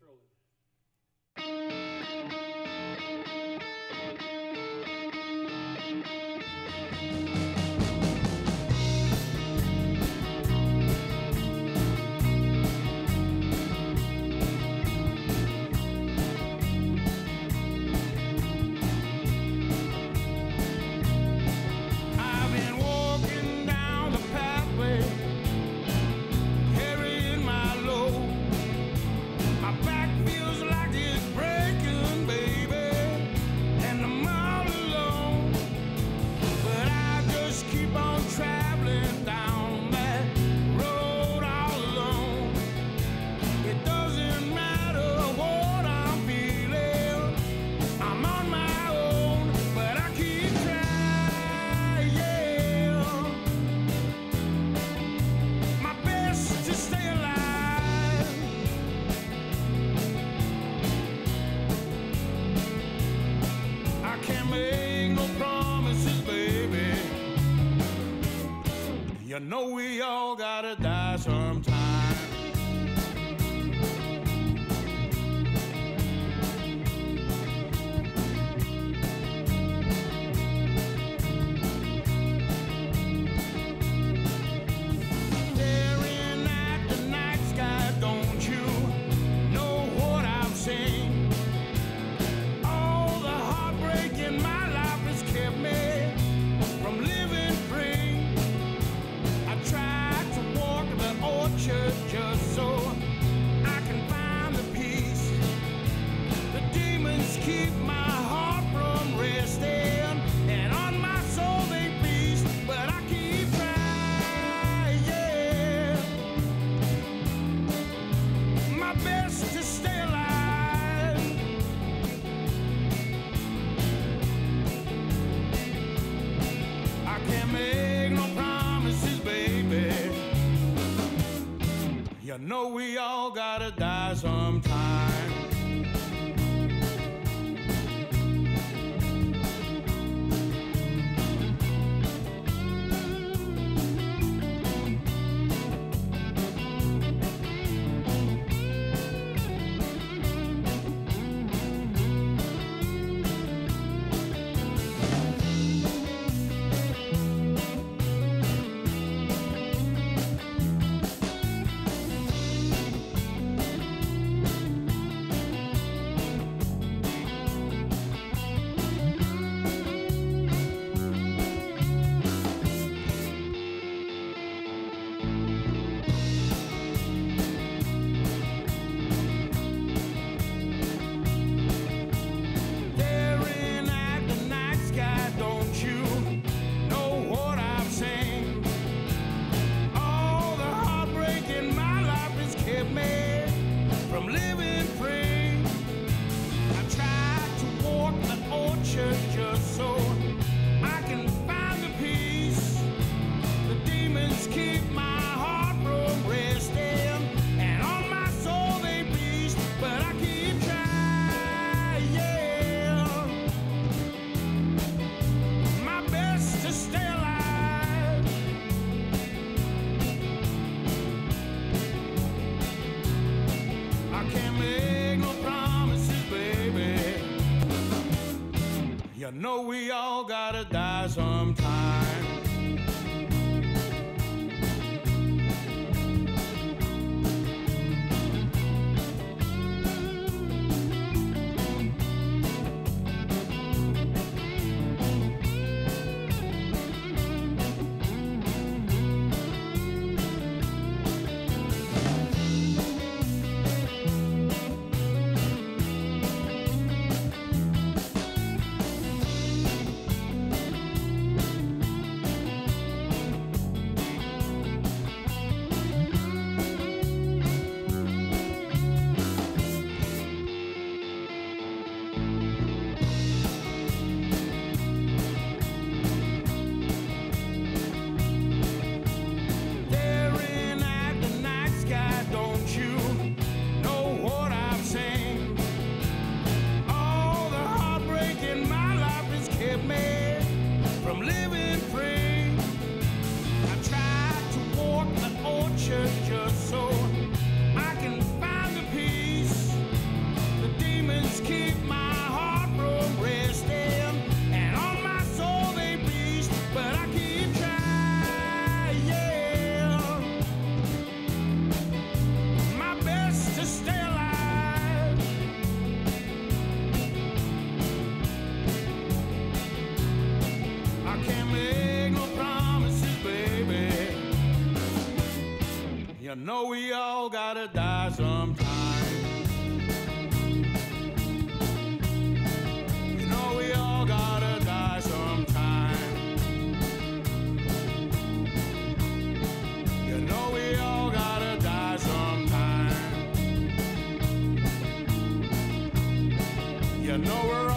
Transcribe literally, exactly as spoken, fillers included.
rolling. You know we all gotta die sometime. Staring at the night sky, don't you know what I'm saying? All the heartbreak in my life has kept me from living free. Just so I can find the peace. The demons keep my heart from resting, and on my soul they feast. But I keep trying my best to stay alive. I can't make no promises, baby. You know we all gotta die sometime. Just so I can find the peace. The demons keep my heart from resting, and on my soul they feast. But I keep trying my best to stay alive. I can't make no promises, baby. You know we all gotta die sometime. You know we all gotta die sometime. You know we all gotta die sometime. You know we all gotta die sometime. You know we're